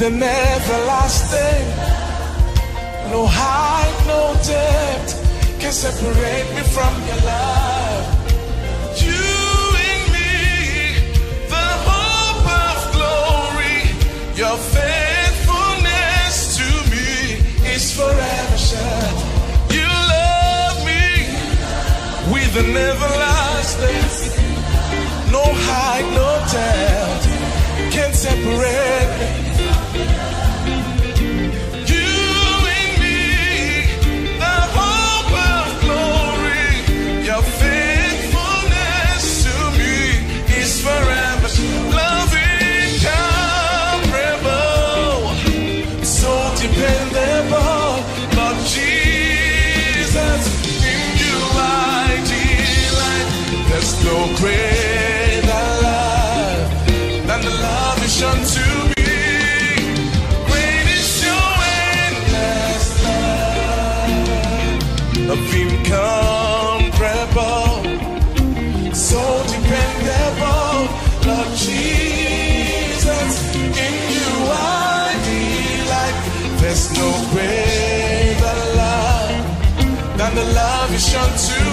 an everlasting. No height, no depth can separate me from your love. You and me, the hope of glory. Your faithfulness to me is forever sure. You love me with an everlasting. No height, no depth can separate me. Forever, love incomparable, so dependable. Lord Jesus, in you I delight. There's no greater love than the love is shown to me. Great is your endless love of incomparable, so dependable. Lord Jesus, in you I delight. There's no greater love than the love you shown to